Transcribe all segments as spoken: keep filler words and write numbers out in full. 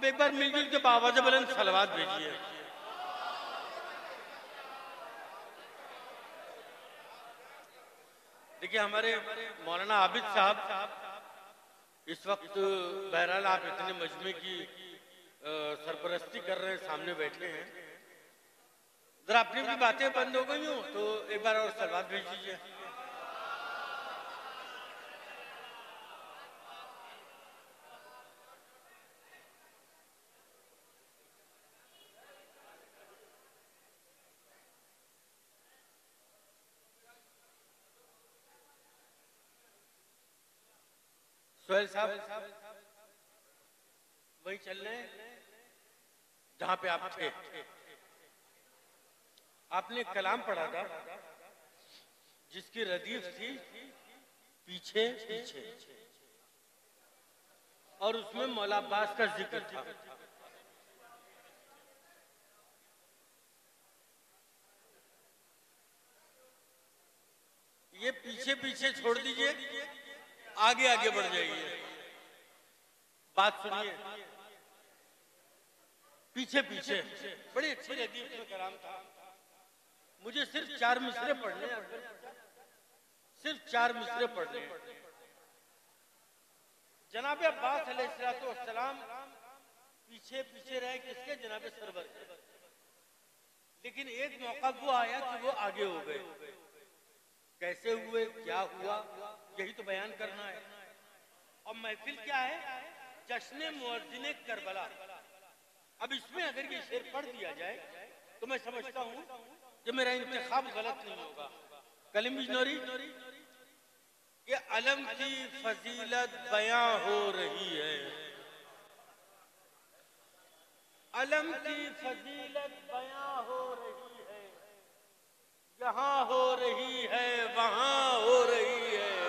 एक बार मिलजुल के बावाज़ बुलंद सलवात भेजिए। देखिए हमारे मौलाना आबिद साहब इस वक्त बहरहाल आप इतने मजमे की सरपरस्ती कर रहे हैं, सामने बैठे हैं, जरा अपनी भी बातें बंद हो गई हो तो एक बार और सलवात भेज दीजिए। सोहेल साहब वही चल रहे हैं जहां पे आप थे। आपने कलाम पढ़ा था जिसकी रदीफ थी पीछे पीछे, और उसमें मौला अब्बास का जिक्र था। ये पीछे पीछे छोड़ दीजिए, आगे आगे बढ़ जाइए। बात सुनिए, पीछे पीछे बड़ी अच्छी रदीफ में कलाम था। मुझे सिर्फ चार मिसरे पढ़ने, सिर्फ चार मिसरे पढ़ने। जनाब अब्बास अलैहिस्सलाम पीछे पीछे रहे किसके? जनाब सरवर। लेकिन एक मौका वो आया कि वो आगे हो गए। कैसे हुए, क्या हुआ, यही तो बयान करना है। और महफिल क्या है? जश्न मुअज्जिन करबला। अब इसमें अगर ये शेर पढ़ दिया जाए तो मैं समझता हूँ कि मेरा इंतखाब गलत नहीं होगा। कलीम बिजनौरी, ये अलम की फजीलत बयां हो रही है, अलम की फजीलत बयां हो रही है, यहाँ हो रही है वहां हो रही है।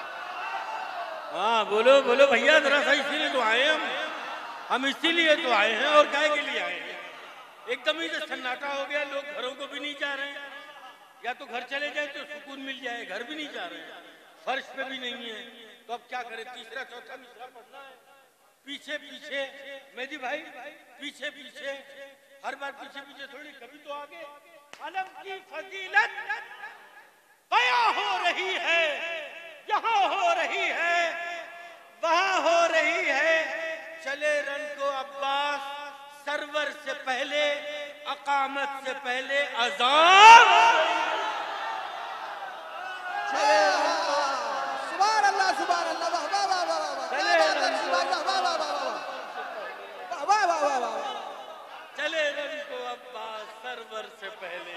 हाँ बोलो बोलो भैया जरा सा, इसीलिए तो आए हम हम इसीलिए तो आए हैं। और काय के लिए आए हैं? एकदम ही तो सन्नाटा हो गया, लोग घरों को भी नहीं जा रहे हैं। या तो घर चले जाए तो सुकून मिल जाए, घर भी नहीं जा रहे हैं, फर्श पे भी नहीं है, तो अब क्या करें? तीसरा चौथा मिसरा पढ़ना है। पीछे पीछे मेहदी भाई, पीछे पीछे, हर बार पीछे पीछे थोड़ी, कभी तो आगे। अलम की फजीलत बयां हो रही है, यहाँ हो रही है वहां हो रही है। चले रन को अब्बास सरवर से पहले, अकामत से पहले अज़ान। सुभान अल्लाह सुभान अल्लाह, वाह वाह वाह वाह वाह, चले रन को वाह वाह वाह वाह वाह वाह वाह वाह, चले रन को अब्बास सरवर से पहले।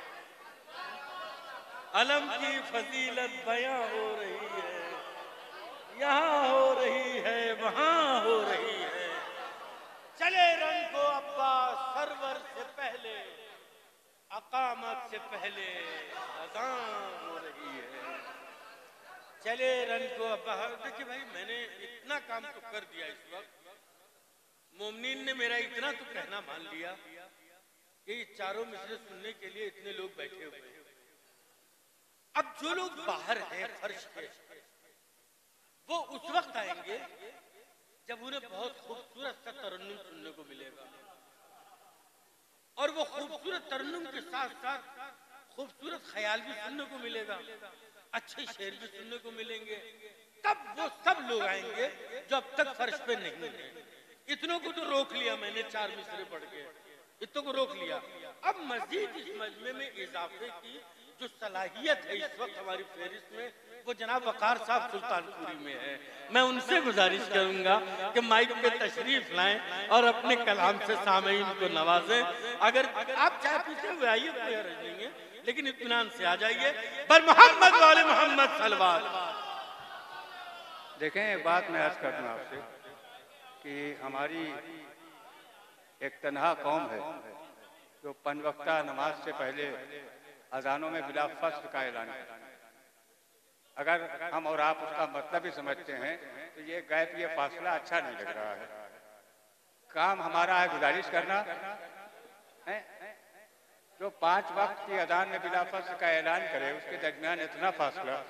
अलम की फजीलत बयां हो रही है, यहाँ हो रही है वहां हो रही है। चले रन को अब्बास सरवर से पहले, अकामत से पहले अज़ान हो रही है। चले रन को अब्बास। देखिए भाई, मैंने इतना काम तो कर दिया इस वक्त, मोमिनीन ने मेरा इतना तो कहना मान लिया कि ये चारों मिसरे सुनने के लिए इतने लोग बैठे हुए हैं। अब जो लोग बाहर हैं फर्श के, वो उस वक्त आएंगे जब उन्हें बहुत खूबसूरत सा तरन्नुम सुनने को मिलेगा, और वो खूबसूरत तरन्नुम के साथ साथ खूबसूरत ख्याल भी सुनने को मिलेगा, अच्छे शेर भी सुनने को मिलेंगे। तब वो सब लोग आएंगे जो अब तक फर्श पे नहीं है। इतनों को तो रोक लिया मैंने, चार मिसरे पढ़ के इतनों को रोक लिया। अब मजीद इस मजमे में इजाफे की जो सलाहियत है इस वक्त हमारी फहरिस्त में, वो जनाब वकार साहब सुल्तानपुरी में है। मैं उनसे गुजारिश करूंगा कि माइक पे तशरीफ लाएं और अपने कलाम से सामीन को नवाजें। अगर आप चाय पीते हुए आइए कोई हर्ज नहीं है, लेकिन इत्मीनान से आ जाइए। पर मोहम्मद वाले मोहम्मद सलवात। देखें, एक बात मैं अर्ज कर दूं आपसे कि हमारी एक तन्हा कौम है जो पंजवक्ता नमाज से पहले अजानों में बिला फस्ल का ऐलान करता है। अगर हम और आप उसका मतलब ही समझते हैं तो ये गैप, ये फासला अच्छा नहीं लग रहा है। काम हमारा है गुजारिश करना है, जो पांच वक्त की अजान में बिला फस्ल का ऐलान करे उसके दरमियान इतना फासला।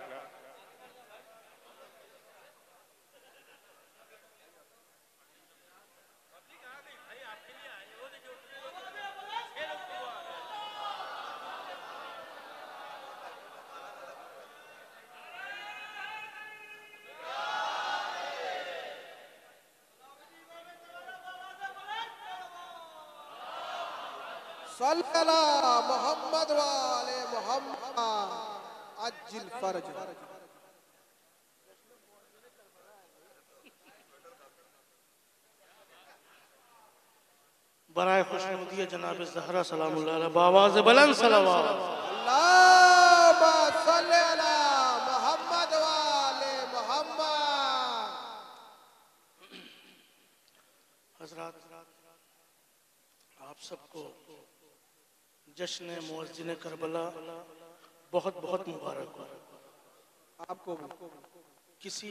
सल्लल्ला मोहम्मद वाले मोहम्मद अज्जिल फर्ज। बराए खुशनुदी जनाब ज़हरा सलामुल्लाह अलैहा बावाज़ बुलंद सलावत। अल्लाहुम्मा सल्ली अला मोहम्मद वाले मोहम्मद। हज़रात, आप सबको जश्न मुअज़्ज़िन करबला बहुत बहुत मुबारक हो। आपको किसी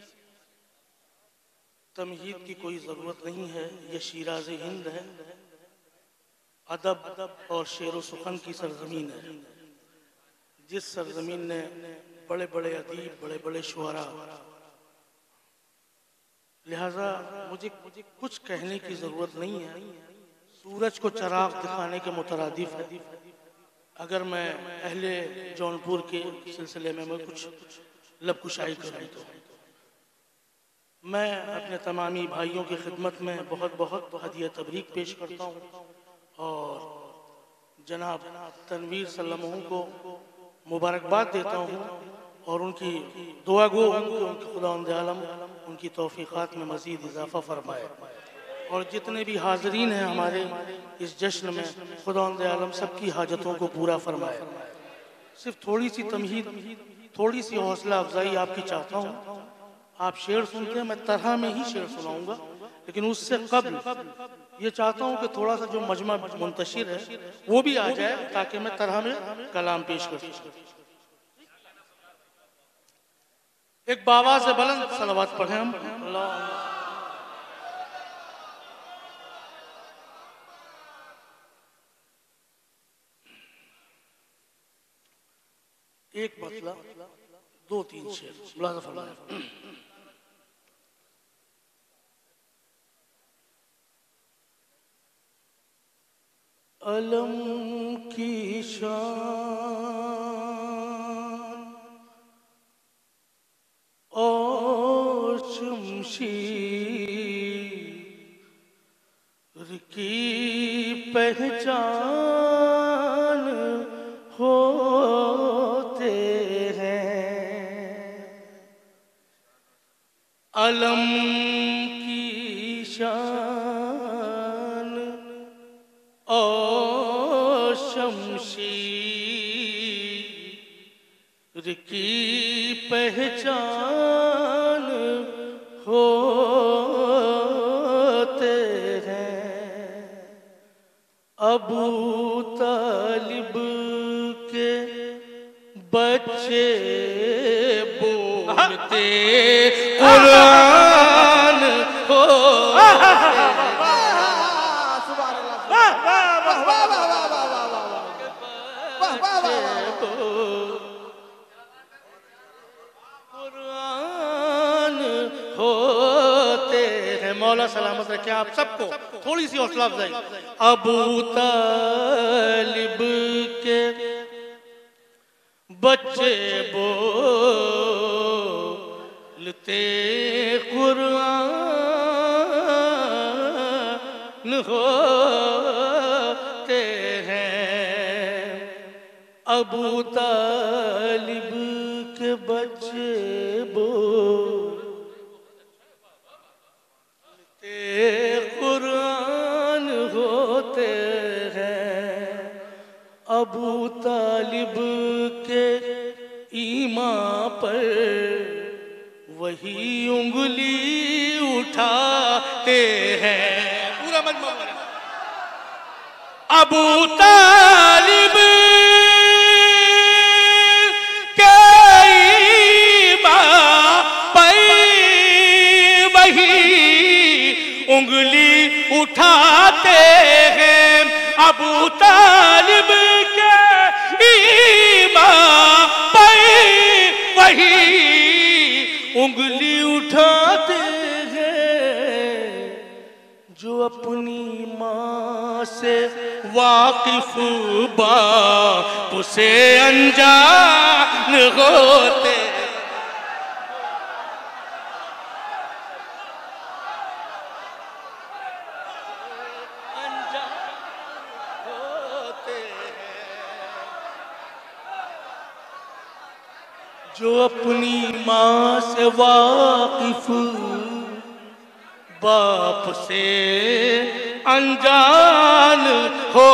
तमहीद की कोई ज़रूरत नहीं है। ये शिराज़ हिंद है, अदब और शेर व सुखन की सरजमीन है। जिस सरजमीन ने बड़े बड़े अदीब, बड़े बड़े शुअरा, लिहाजा मुझे कुछ कहने की ज़रूरत नहीं है। सूरज को चराग दिखाने के मुतरादिफ है। अगर मैं अहले जौनपुर के सिलसिले में मैं कुछ लबकुशाई करूँ तो मैं अपने तमामी भाइयों की खिदमत में बहुत बहुत हदिया तबरीक पेश करता हूँ और जनाब तनवीर सल्लमहू को मुबारकबाद देता हूँ और उनकी दुआ गो हूँ कि उनकी खुदावंद आलम उनकी तौफीक़ात में मज़ीद इजाफ़ा फरमाए और जितने भी हाज़रीन हैं हमारे इस जश्न में, खुदावंद आलम सबकी हाजतों को पूरा फरमाए। सिर्फ थोड़ी सी तमहीद, थोड़ी सी हौसला अफजाई आपकी चाहता हूँ। आप शेर सुनते हैं, मैं तरह में ही शेर सुनाऊंगा, लेकिन उससे कब्ल ये चाहता हूँ कि थोड़ा सा जो मजमा मुंतशिर है वो भी आ जाए ताकि मैं तरह में कलाम पेश कर सकूं। एक बाबा से बुलंद सलावत पढ़ें हम। एक मतला दो तीन शेर मुलाज़ा फरमाएं। अलम की शान और शमशीर की पहचान होते हैं। अलम की शान और शमशीर की पहचान होते हैं। अबू तालिब के बच्चे बोलते कुरान हो। कुरान होते हैं। मौला सलामत रखे आप सबको। थोड़ी सी हौसला अफजाई। अबू तालिब के बच्चे बोलते कुरान होते हैं। अबू तालिब के बच्चे बोलते कुरान होते हैं। अबू तालिब के ईमान पर वही उंगली उठाते हैं। पूरा मजमा अबू तालिब के ईमान पर वही उंगली उठाते हैं। अबू तालिब के ईमान पर वही उंगली उठाते हैं। जो अपनी माँ से वाकिफ बाप से अनजान होते। अनजान जो अपनी माँ से वाकिफ बाप से अनजान हो,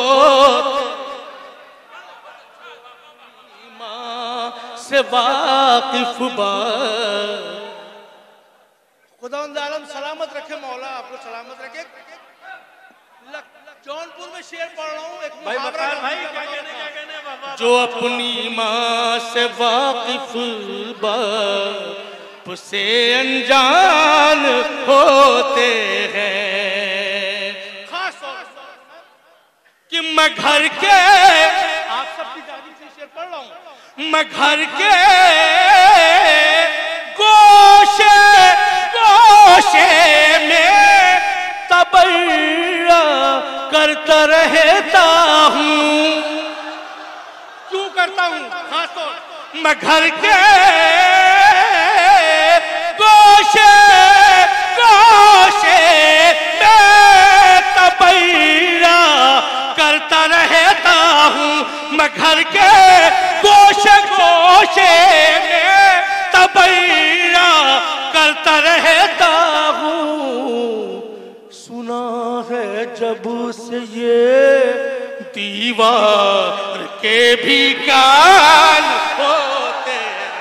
माँ से वाकिफ बाप। खुदावंद आलम सलामत रखे, मौला आपको सलामत रखे। जौनपुर में शेर पढ़ रहा हूँ, एक मुहावरा भाई, क्या कहने क्या कहने बाबा। जो अपनी माँ से वाकिफ बाप से अनजान होते हैं, खास तौर कि मैं घर के, आप सबकी दादी से शेर पढ़ रहा हूँ, मैं घर के गोशे गोशे में तबर्रा करता रहता हूँ। क्यों करता हूँ? खास तौर मैं घर के गोशे गोशे में तबर्रा करता रहता हूँ। मैं घर के गोशे गोशे में तबर्रा करता रहता हूँ। सुना है जब से ये दीवार के भी कान होते हैं।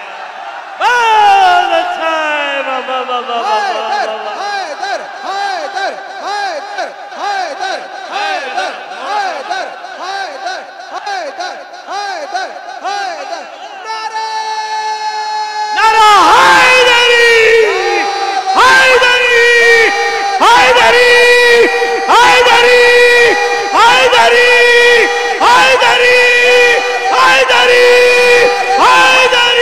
अच्छा है बाबा बाबा हैदर हैदर हैदर हैदर हैदर हैदर हैदर हैदर हैदर हैदर हैदर नारे नारा हैदरी हैदरी हैदरी हैदरी हैदरी हैदरी हैदरी हैदरी।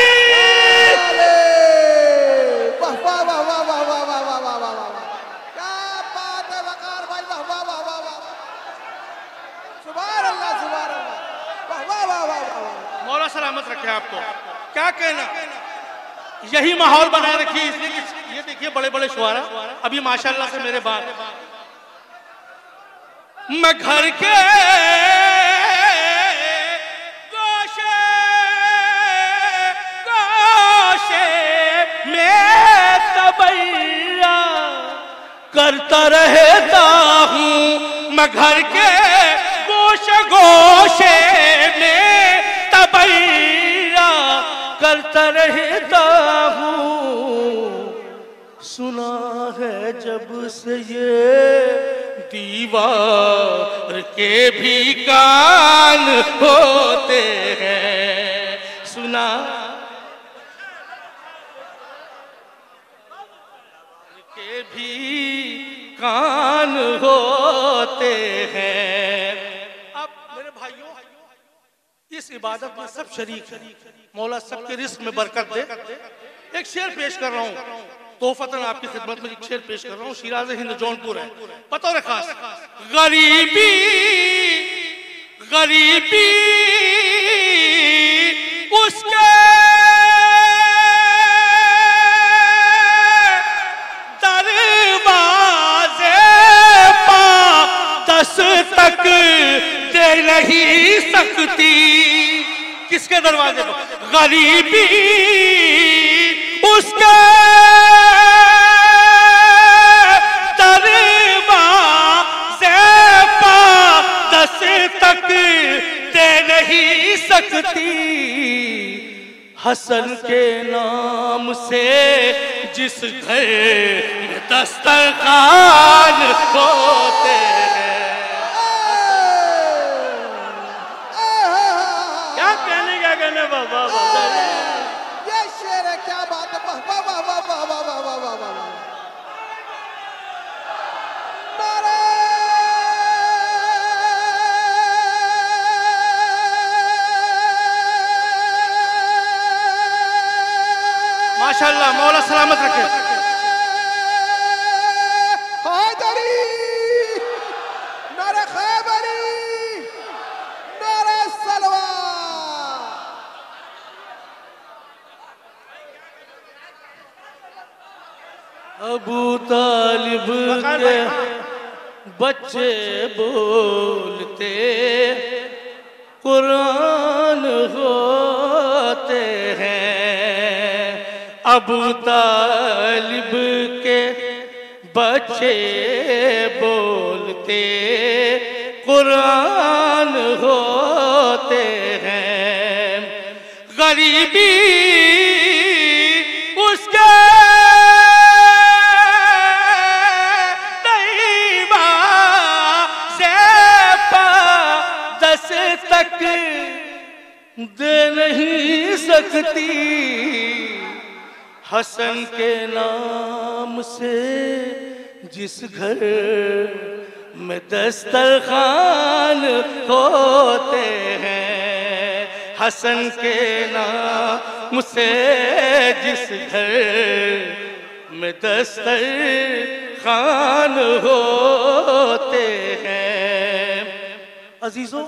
वाह वाह वाह वाह वाह वाह वाह वाह वाह वाह वाह, क्या बात है वकार भाई, वाह वाह वाह वाह वाह, सुभान अल्लाह सुभान अल्लाह, वाह वाह वाह वाह वाह। मौला सलामत रखे आपको। क्या कहना, यही माहौल बनाए रखिए। इसलिए कि ये देखिए बड़े बड़े शुआरा अभी माशाल्लाह से मेरे बाद। मैं घर के गोशे गोशे में तबर्रा करता रहता हूँ। मैं घर के गोशे गोशे में तबर्रा करता रहता हूँ। सुना है जब से ये दीवार के भी कान होते हैं। सुना के भी कान होते हैं। अब मेरे भाइयों, इस इबादत में सब शरीक है। मौला सबके रिस्क में बरकत दे। एक शेर पेश कर रहा हूँ, तोहफतन आपकी खिदमत में एक शेर पेश कर रहा हूँ। शिराज हिंद जौनपुर है, पता है खास। गरीबी गरीबी उसके दरवाजे पा दस्तक दे नहीं सकती। किसके दरवाजे पर? गरीबी उसके तक दे नहीं सकती। हसन के नाम से जिस घर में दस्तरखान होते हैं। क्या कहने क्या कहने बाबा बाबा, ये शेर है, क्या बात है, वाह वाह वाह वाह वाह वाह वाह वाह वाह वाह। माशाल्लाह, मौला सलामत रखे। हैदरी नारे खैबरी नारे सलवा। अबू तालिब के बच्चे बोलते कुरान होते हैं। अबू तालिब के बच्चे बोलते कुरान होते हैं, गरीबी उसके तैबा से दस तक दे नहीं सकती, हसन के नाम से जिस घर में दस्तरखान होते हैं, हसन के नाम से जिस घर में दस्तरखान होते हैं। अजीजों,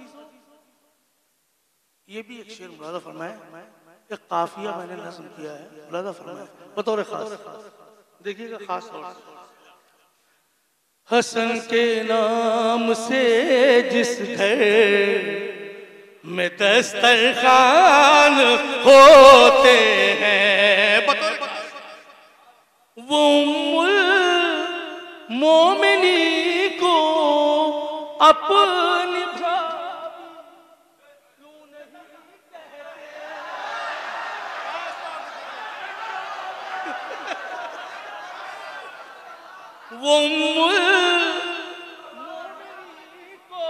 ये भी एक शेर मुलादा फरमाए, एक काफिया मैंने नज़्म किया है, मुलादा फरमाए बतौर खास, देखिएगा खास तौर से। हसन के नाम से जिस घर में दस्तरखान होते हैं, बतौर वो उम्मुल मोमिनी को अपनी वो को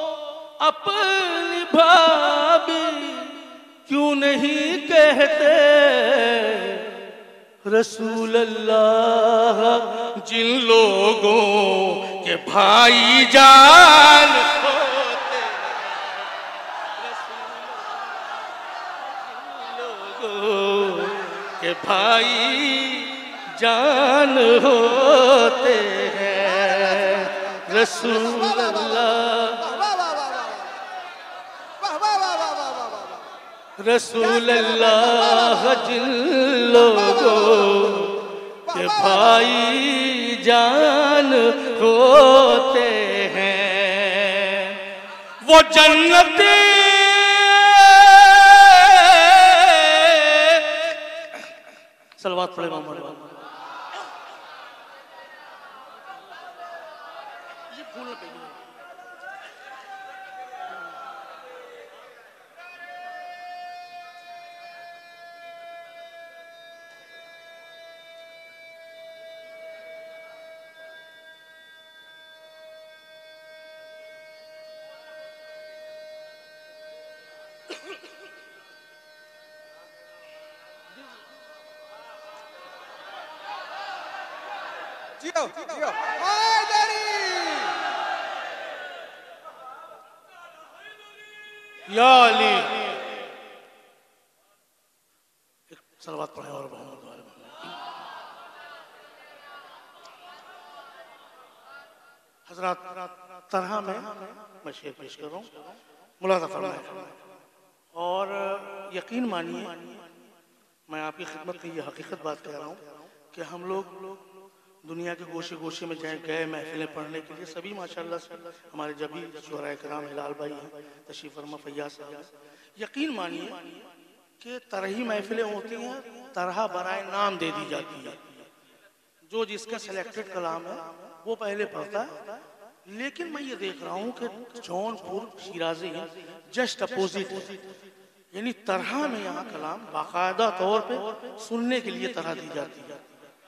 अपनी भाभी क्यों नहीं कहते, रसूल अल्लाह जिन लोगों के भाई जान होते, लोगों के भाई जान होते हैं, रसूल अल्लाह रसूल अल्लाह जिन लोगों के भाई जान होते हैं, वो जन्नती सलवात पढ़े मोहम्मद जियो जियो हैदरी या अली। एक सलवात पढ़े और मोहम्मद वाले हजरत तरह में मैं शेर पेश कर रहा हूँ, मुलाज़ा फरमाएं और यकीन मानिए मैं आपकी खिदमत की ये हकीकत बात कह रहा हूँ कि हम लोग दुनिया के गोशे गोशे में जाए गए महफिलें पढ़ने के लिए, सभी माशाल्लाह से हमारे जबी शुहराए कराम हिलाल भाई हैं, तशरीफ फरमा फैयाज साहब, यकीन मानिए कि तरही महफिलें होती हैं, तरह बराए नाम दे दी जाती है, जो जिसका सिलेक्टेड कलाम है वो पहले पढ़ता है। लेकिन मैं ये देख रहा हूँ कि जौनपुर शिराजी है जस्ट अपोजिट है, यानी तरह में यहाँ कलाम बाकायदा तौर पे सुनने के लिए तरह दी जाती है।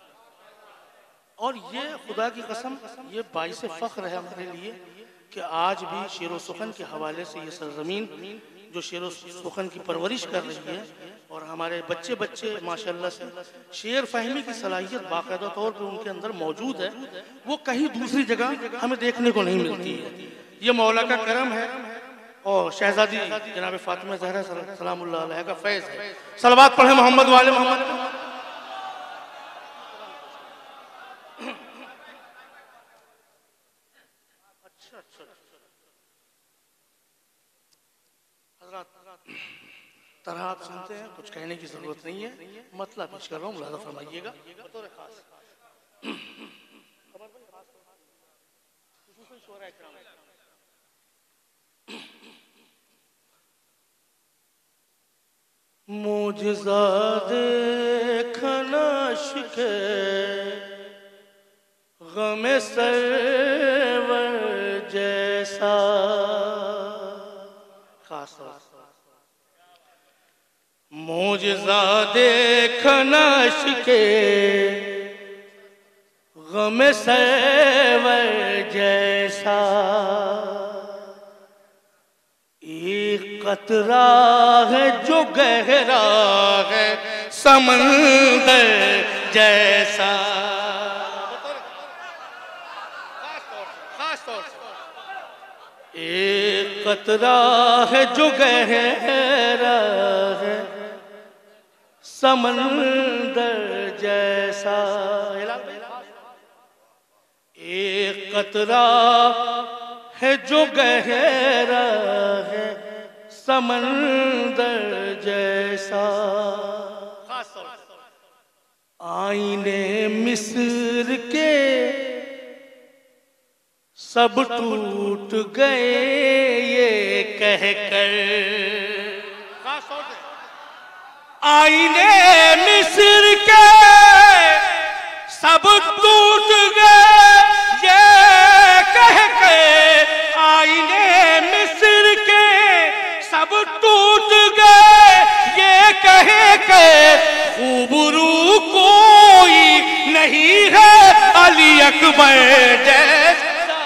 और ये खुदा की कसम ये बाइस फख्र है हमारे लिए कि आज भी शेर व सुखन के हवाले से ये सरजमीन जो शेर व सुखन की परवरिश कर रही है और हमारे बच्चे बच्चे माशाल्लाह से शेर फहमी की सलाहियत बाकायदा तौर पर उनके अंदर मौजूद है, वो कहीं दूसरी जगह हमें देखने को नहीं मिलती है। ये मौला का करम है और शहजादी जनाब फातिमा ज़हरा सलामुल्लाह अलैहा का फैज़ है। सलवात पढ़े मोहम्मद वाले मोहम्मद। अच्छा अच्छा हज़रात तरह आप सुनते हैं, कुछ कहने की जरूरत नहीं है, मतलब पेश कर रहा हूँ, मुलाज़ा फरमाइएगा बतौर खास। मुझसा देख देखना शिके गम सरवर जैसा। खास मौजज़ा देखना शिके गम सरवर जैसा। एक कतरा है जो गहरा है समंदर जैसा। एक कतरा है जो गहरा है समंदर जैसा। एक कतरा है जो गहरा है समंदर जैसा। आईने मिस्र के सब टूट गए ये कहकर। आईने मिस्र के सब टूट गए ये कह के। आईने मिस्र के सब टूट गए ये कह के। खूबरू कोई नहीं है अली अकबर जैसा।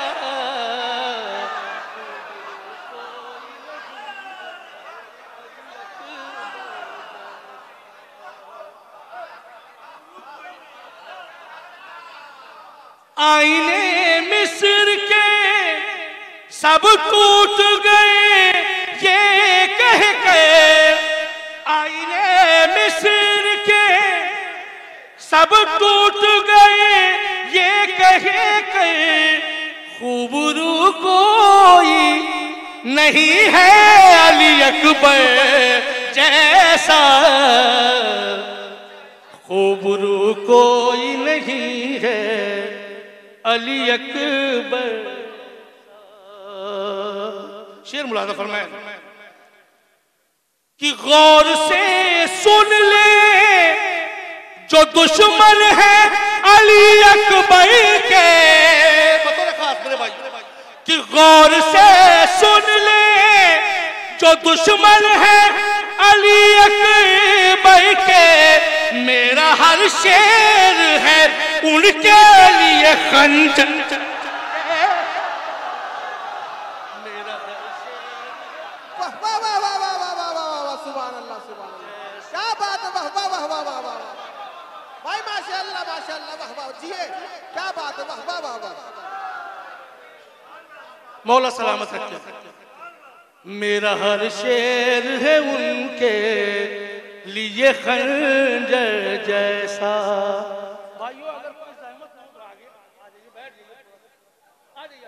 आईने मिस्र के सब टूट गए ये कह के। आईने मिस्र के सब टूट गए ये कह के। खूबरू कोई नहीं है अली अकबर जैसा। खूबरू कोई नहीं है अली अकबर। शेर मुलाज़ा फरमाए कि गौर से सुन ले जो दुश्मन है अली अकबर के। बतौर खास मेरे भाई कि गौर से सुन ले जो दुश्मन है अली अकबर के। मेरा हर शेर है उनके लिए खंजर। मेरा हर शेर। वाह वाह वाह वाह वाह वाह वाह वाह वाह सुभान अल्लाह सुभान अल्लाह। क्या बात है। वाह वाह वाह वाह वाह वाह भाई माशाअल्लाह माशाअल्लाह। वाह वाह जिए क्या बात है। वाह वाह वाह वाह। मौला सलामत रखे। मेरा हर शेर है उनके लिए खंजर जैसा। भाइयों अगर कोई सहमत हो तो आगे आ जाइए, बैठ जाइए, आ जाइए।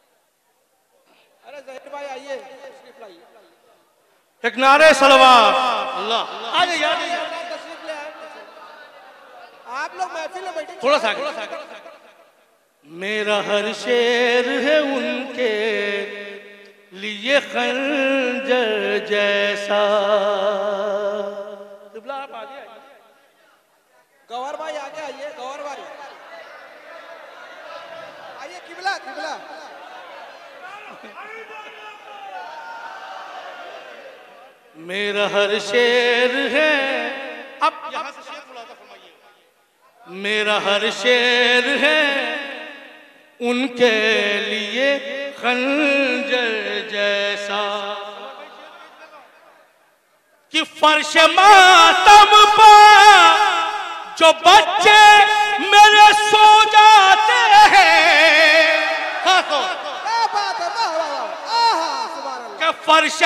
अरे जहीर भाई आइए तशरीफ लाइए। एक नारे सलवात अल्लाह। आ जाइए आ जाइए तशरीफ ले आए। आप लोग महफिल में बैठे थोड़ा सा थोड़ा सा। मेरा हर शेर है उनके लिए खंजर जैसा। आप आगे आइए। गौहर भाई आगे आइए। गौहर भाई आइए। किबला किबला मेरा हर शेर है। अब यहाँ से शेर मुलाज़ा फरमाइए। मेरा हर शेर है उनके लिए खंजर जैसा। कि फर्श मातम पर जो बच्चे मेरे सो जाते हैं। हाँ तो क्या बात है। वाह वाह वाह। आहा सुभान अल्लाह। कि फर्श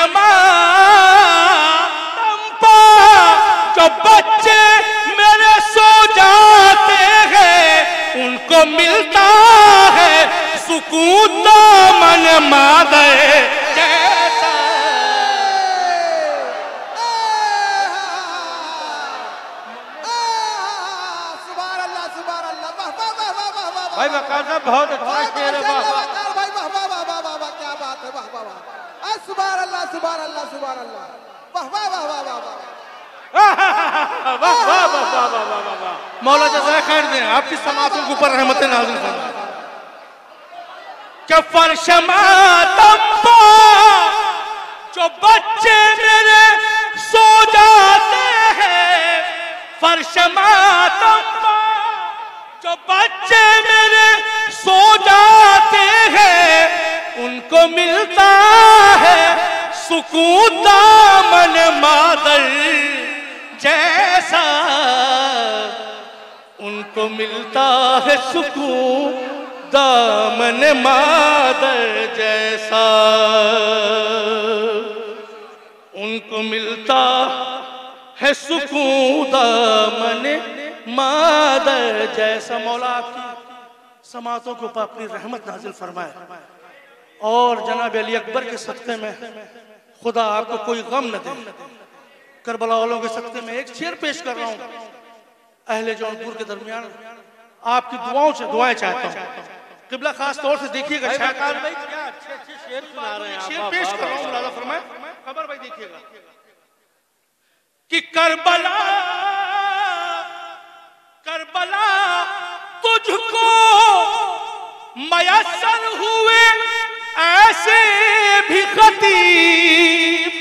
मातम पर जो बच्चे मेरे सो जाते हैं उनको मिलता है सुकून दामन मादर जैसा। भाई वकार साहब बहुत अच्छा शेर है। वाह भाई वाह वाह वाह वाह वाह वाह क्या बात है। वाह वाह वाह। सुभान अल्लाह सुभान अल्लाह सुभान अल्लाह। वाह वाह वाह वाह वाह वाह। वाह वाह वाह वाह वाह वाह वाह। मौला जज़ाए खैर दें, आपकी समातों के ऊपर रहमतें नाज़िल फरमाएं। क्या फर्श मातम पर जो बच्चे मेरे सो जाते हैं, फर्श मातम पर जो बच्चे मेरे सो जाते हैं, उनको मिलता है सुकून दामन मादर जैसा, उनको मिलता है सुकून दामन मादर जैसा, उनको मिलता है सुकून दामन मादर जैसा। मौला आपकी समातों के ऊपर अपनी रहमत नाजिल फरमाए और जनाब अली अकबर के सदक़े में खुदा आपको कोई गम न दे। करबला वालों के सदक़े में एक शेर पेश कर रहा हूँ अहले जौनपुर के दरमियान, आपकी दुआओं से दुआएं चाहता हूँ। किबला खास तौर से देखिएगा, शाहकार भाई क्या अच्छे अच्छे शेर सुना रहे हैं, शेर पेश कर रहा हूँ, मुलाज़ा फरमाएं। खबर भाई देखिएगा कि करबला करबला तुझको मयस्सर हुए ऐसे भी खतीब,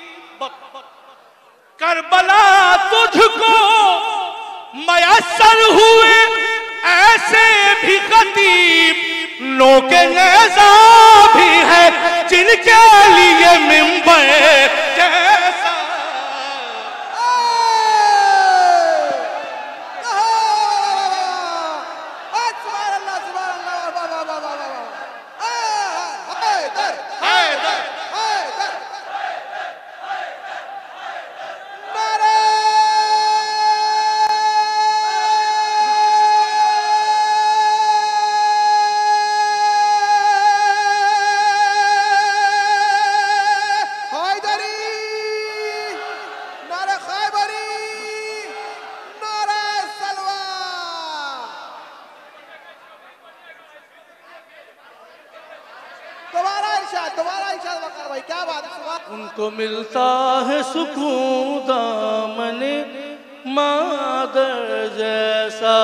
करबला तुझको मयस्सर हुए ऐसे भी खतीब, नोके नेज़ा भी है जिनके लिए मिंबर जैसा। उनको मिलता है सुकून दामन मादर जैसा,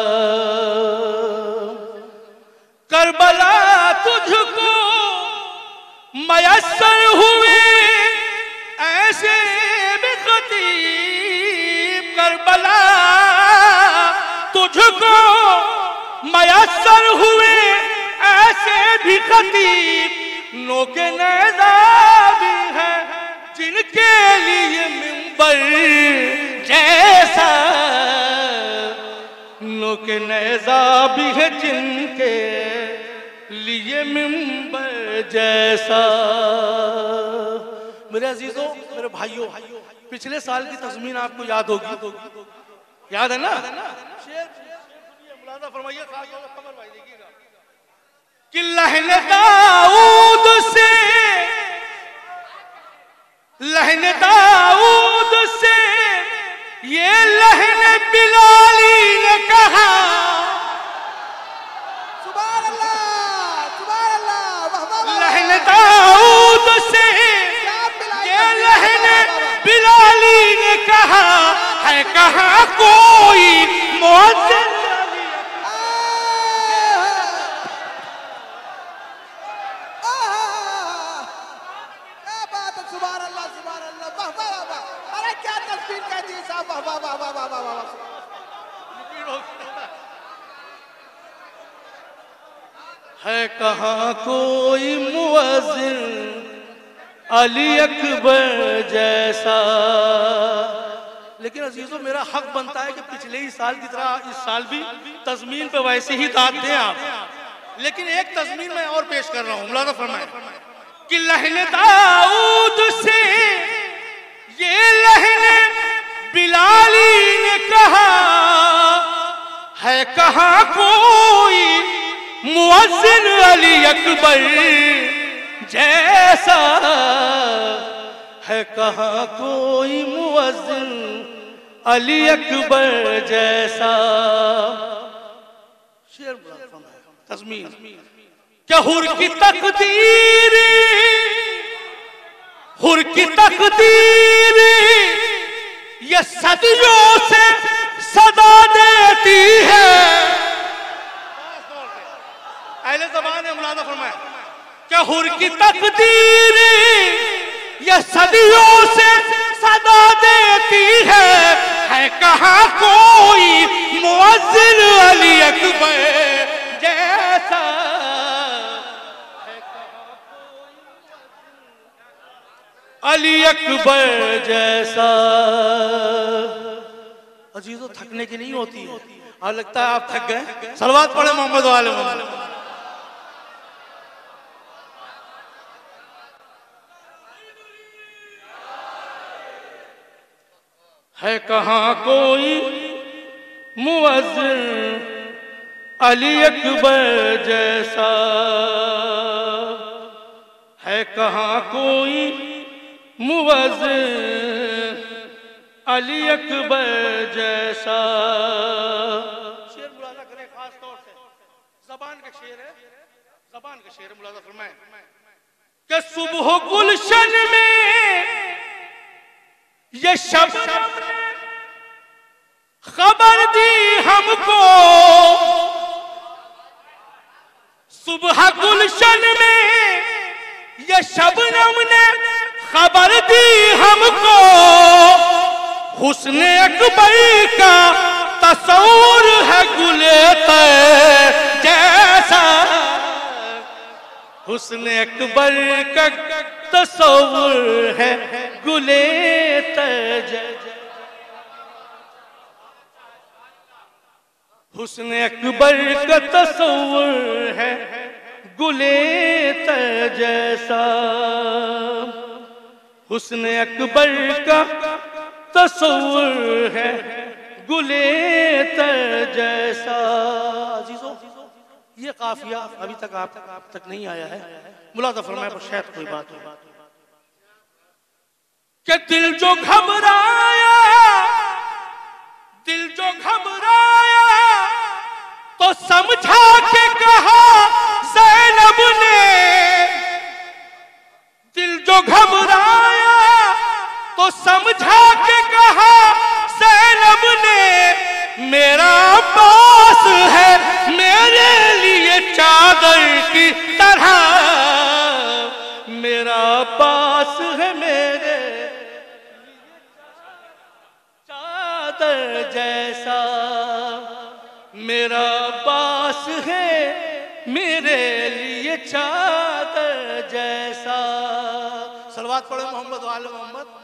करबला तुझको मयस्सर हुए ऐसे भी खतीब, करबला तुझको मयस्सर हुए ऐसे भी खतीब, नोके नेज़ा भी है जिनके लिए मिंबर जैसा, नोके नेज़ा भी है जिनके लिए मिंबर जैसा। मेरे अजीजों, मेरे भाइयों, पिछले साल की तज़मीन आपको याद होगी, याद है ना? शेर मुलाज़ा फरमाइए, खबर भाई देखिएगा कि लहन दाऊद से लहन दाऊद से ये लहन बिलाली ने कहा, सुभान अल्लाह, सुभान अल्लाह, वाह वाह वाह। लहन दाऊद से ये लहन बिलाली ने कहा, है कहाँ कोई मुअज्जिन। है कहाँ कोई मुअज्जिन अली अकबर जैसा। लेकिन अजीजों, मेरा हक बनता है कि पिछले ही साल की तरह इस साल भी तज़मीन पे वैसे ही दाद दें आप, लेकिन एक तज़मीन मैं और पेश कर रहा हूँ, मुलाज़ा फरमाएं कि लहन दाऊद से ये लहन बिलाली ने कहा, है कहाँ कोई मुअज्जिन अली अकबर जैसा, है कहाँ कोई मुअज्जिन अली अकबर जैसा। शेर तज़मीन, क्या हुर की तकदीर, हुर की तकदीर ये सदियों से सदा देती है। अहले ज़बान है मुलाज़ा फरमाए क्या हुर की तकदीर ये सदियों से सदा देती है। है कहाँ कोई मुअज्जिन अली अकबर जैसा, अली अकबर जैसा। अजीजों थकने की नहीं होती है, और लगता है आप थक गए। सलवात पढ़े मोहम्मद वाले मोहम्मद। है कहाँ कोई मुअज्जिन अली अकबर जैसा, है कहाँ कोई मुअज्जिन अली अकबर जैसा। शेर मुलाजा करें खास तौर से, ज़बान का शेर है, ज़बान का शेर मुलाजा फरमाएं कि सुबह गुलशन में ये शबनम ने खबर दी हमको, सुबह गुलशन में ये शबनम ने खबर दी हमको। हुस्न अकबर का तस्वुर है गुले तै जैसा, हुस्न अकबर का तस्वुर है गुले तै जैसा। हुस्न अकबर का तस्वुर है गुले तै जैसा, हुस्न अकबर का तस्वुर है गुले तै जैसा। अजीजों ये काफिया अभी तक आप तक नहीं आया है, मुलाज़ा फरमाए पर शायद कोई बात हो कि दिल जो घबराया, दिल जो घबराया तो समझा के कहा ज़ैनब ने, दिल जो घबराया तो समझा के कहा ज़ैनब ने। मेरा अब्बास है मेरे लिए चादर की तरह, मेरा अब्बास है मेरे चादर जैसा, मेरा अब्बास है मेरे लिए चादर जैसा। सलवात पढ़े मोहम्मद वाले मोहम्मद।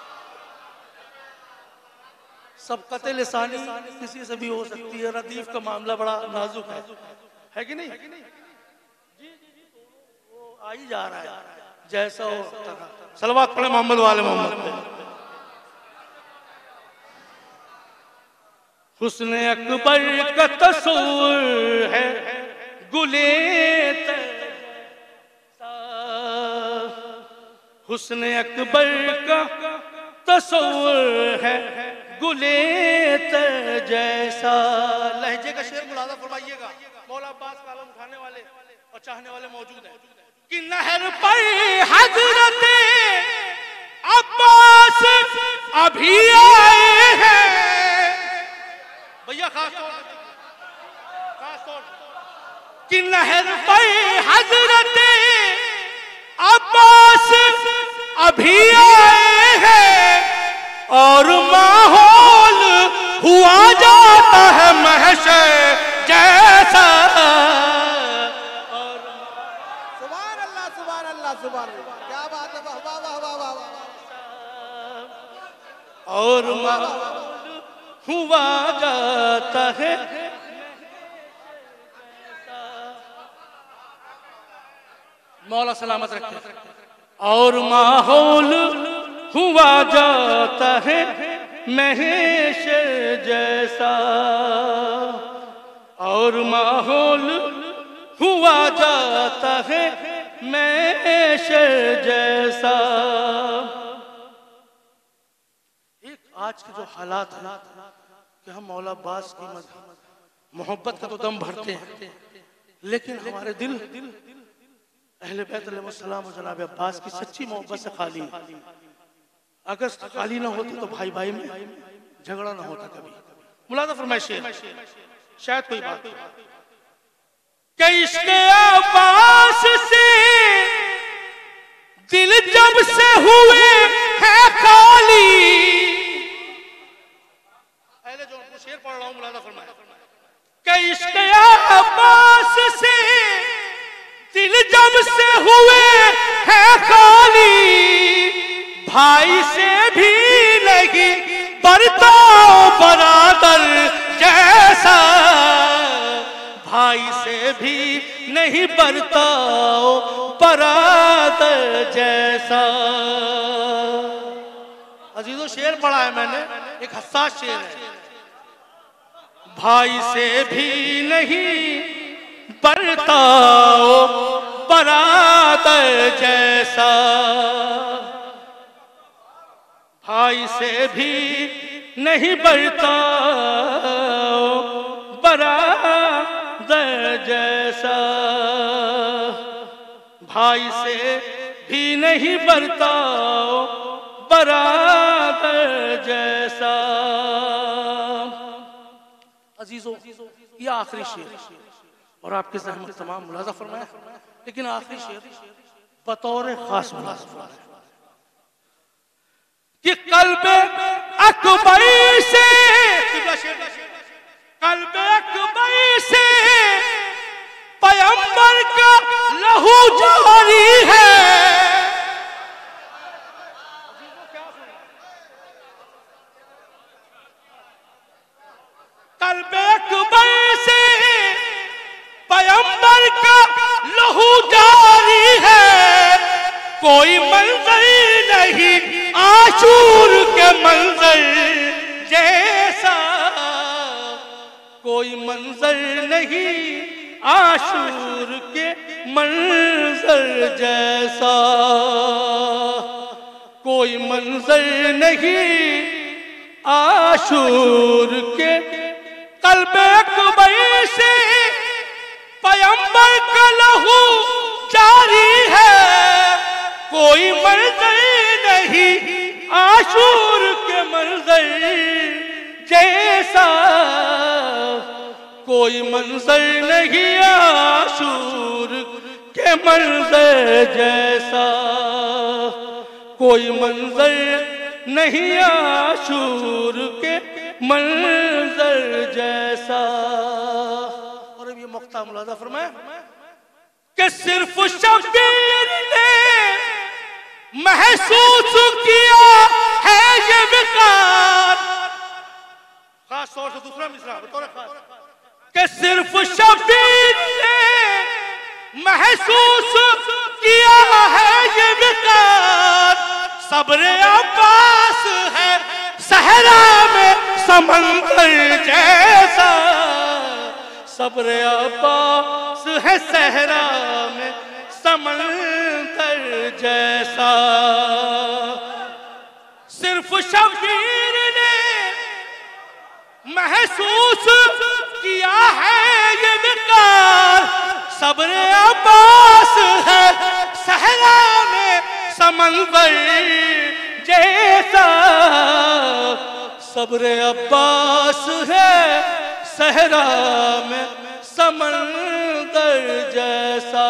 सबकत लिसानी किसी से भी हो सकती है, रदीफ का मामला बड़ा नाजुक है, है कि नहीं? जी जी जी वो आ ही जा रहा है जैसा हो सकता था। सलवात पढ़े मोहम्मद वाले मोहम्मद। हुस्न अकबर का तस्वुर है गुले तै जैसा, हुस्न अकबर का तस्वुर है गुले तै जैसा। लहजे का शेर मुलाज़ा फरमाइएगा, मौला अब्बास का आलम उठाने वाले और चाहने वाले मौजूद हैं कि नहर पर हजरत अब्बास अभी आए हैं। भैया खास तौर खास तौर कि नहर पर हजरत अब्बास अभी आए हैं और माहौल हुआ जाता है महशर जैसा। सुभान अल्लाह सुभान अल्लाह सुभान अल्लाह, क्या बात है, वाह वाह वाह वाह वाह। और माहौल हुआ जाता है मौला सलामत रखे। और माहौल हुआ जाता है महशर जैसा, और माहौल हुआ जाता है महशर जैसा। एक आज के जो हालात है कि हम मौला अब्बास की मोहब्बत का तो दम भरते हैं, लेकिन हमारे दिल अहले बैत अलैहिस्सलाम और जनाब अब्बास की सच्ची मोहब्बत से खाली है। अगर खाली ना होती तो भाई भाई में झगड़ा ना होता कभी। मुलाजा फरमाए शेर, शायद कोई बात कि इश्क़ अब्बास से दिल जब से हुए हैं खाली। पहले जो शेर पढ़ रहा हूं मुलाजा फरमाए कि इश्क़ अब्बास से दिल जब से हुए हैं खाली, भाई से भी नहीं बरताओ बरादर जैसा, भाई से भी नहीं बरताओ बरादर जैसा। अजीजों शेर पढ़ा है मैंने, एक हसास शेर है। भाई से भी नहीं बरताओ बरादर जैसा, भाई से भी नहीं बरताओ बरादर जैसा, भाई से भी नहीं बरताओ बरादर जैसा। अजीजों ये आखिरी शेर और आपके ज़हमत तमाम मुलाज़ा फरमाया, लेकिन आखिरी शेर बतौर खास मुलाज़ा फरमाया कि कल्बे अकबरी से, कल्बे अकबरी से पैगंबर का लहू जारी है। कल्बे अकबरी से पैगंबर का लहू जारी है, कोई मंजर नहीं आशूर के मंजर जैसा, कोई मंजर नहीं आशूर के मंजर जैसा, कोई मंजर नहीं आशूर के। कल्बे अकबरी से पैगंबर का लहू जारी है, कोई मंजर नहीं आशूर के मंजर जैसा, कोई मंजर नहीं आशूर के मंजर जैसा, कोई मंजर नहीं आशूर के मंजर जैसा। और अब ये मुक्ता मुलाज़ा फरमाया कि सिर्फ शब्बीर ने महसूस किया है ये विकार। खास तौर से दूसरा मिसरा बतौर खास कि सिर्फ शब्बीर ने महसूस किया है ये विकार, सब्र अब्बास है सहरा में समंदर जैसा, सब्र अब्बास है सहरा में समंदर जैसा। सिर्फ शब्बीर ने महसूस किया है ये विकार, सब्र अब्बास है सहरा में समंदर जैसा, सब्र अब्बास है सहरा में समंदर जैसा।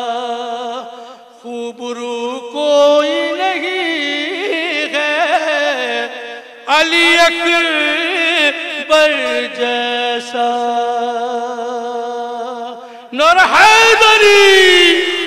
खूबरू कोई नहीं है अली अकबर जैसा, नूर हैदरी